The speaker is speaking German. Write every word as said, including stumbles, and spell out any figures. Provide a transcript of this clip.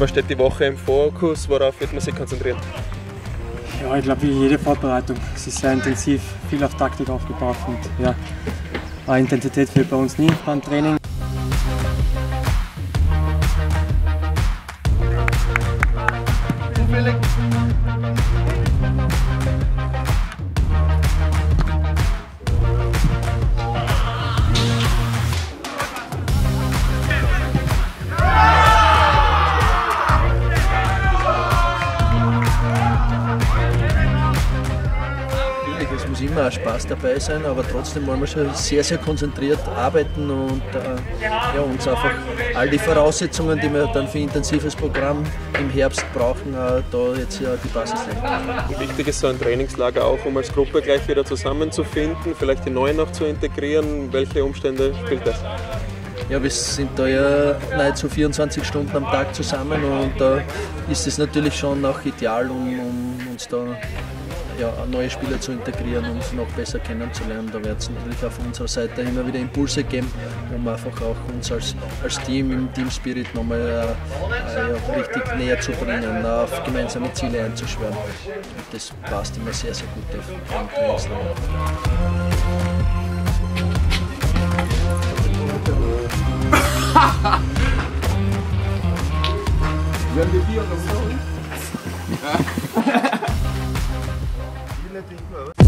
Was steht die Woche im Fokus? Worauf wird man sich konzentrieren? Ja, ich glaube, wie jede Vorbereitung. Es ist sehr intensiv, viel auf Taktik aufgebaut und ja, Intensität fehlt bei uns nie beim Training. Zufällig. Es muss immer auch Spaß dabei sein, aber trotzdem wollen wir schon sehr, sehr konzentriert arbeiten und äh, ja, uns einfach all die Voraussetzungen, die wir dann für ein intensives Programm im Herbst brauchen, äh, da jetzt ja die Basis legen. Wichtig ist so ein Trainingslager auch, um als Gruppe gleich wieder zusammenzufinden, vielleicht die Neuen noch zu integrieren. Welche Umstände spielt das? Ja, wir sind da ja nahezu vierundzwanzig Stunden am Tag zusammen und da äh, ist es natürlich schon auch ideal, um, um uns da ja, neue Spieler zu integrieren und uns noch besser kennenzulernen. Da wird es natürlich auf unserer Seite immer wieder Impulse geben, um einfach auch uns als, als Team im Team-Spirit nochmal äh, ja, richtig näher zu bringen, auf gemeinsame Ziele einzuschwören. Und das passt immer sehr, sehr gut auf den Trainingslager. Werden wir hier noch so? Nicht,